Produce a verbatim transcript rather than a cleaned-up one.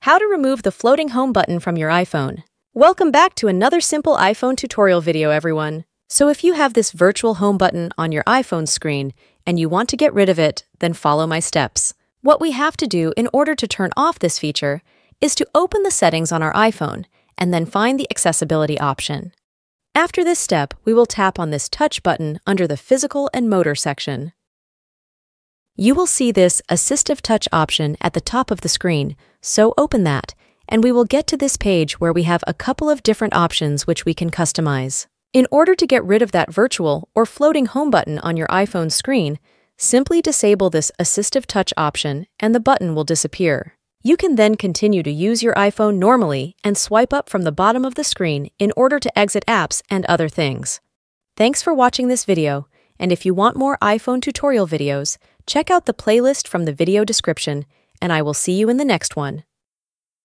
How to remove the floating home button from your iPhone. Welcome back to another simple iPhone tutorial video, everyone. So if you have this virtual home button on your iPhone screen and you want to get rid of it, then follow my steps. What we have to do in order to turn off this feature is to open the settings on our iPhone and then find the accessibility option. After this step, we will tap on this touch button under the physical and motor section. You will see this AssistiveTouch option at the top of the screen, so open that, and we will get to this page where we have a couple of different options which we can customize. In order to get rid of that virtual or floating home button on your iPhone screen, simply disable this AssistiveTouch option and the button will disappear. You can then continue to use your iPhone normally and swipe up from the bottom of the screen in order to exit apps and other things. Thanks for watching this video, and if you want more iPhone tutorial videos, check out the playlist from the video description, and I will see you in the next one.